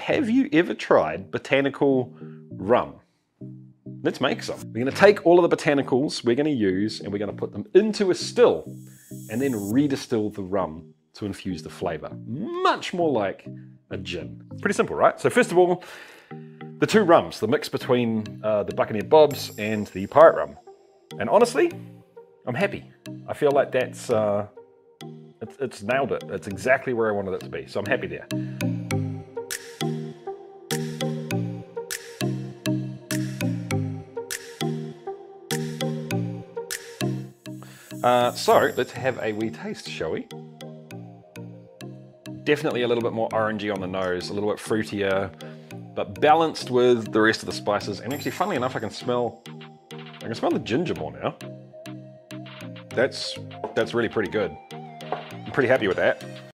have you ever tried botanical rum? Let's make some. We're going to take all of the botanicals we're going to use and we're going to put them into a still and then redistill the rum to infuse the flavor. Much more like a gin. Pretty simple, right? So first of all, the two rums, the mix between the Buccaneer Bob's and the Pirate Rum. And honestly, I'm happy. I feel like that's, it's nailed it. It's exactly where I wanted it to be. So I'm happy there. So let's have a wee taste, shall we? Definitely a little bit more orangey on the nose, a little bit fruitier, but balanced with the rest of the spices. And actually, funnily enough, I can smell the ginger more now. That's really pretty good. I'm pretty happy with that.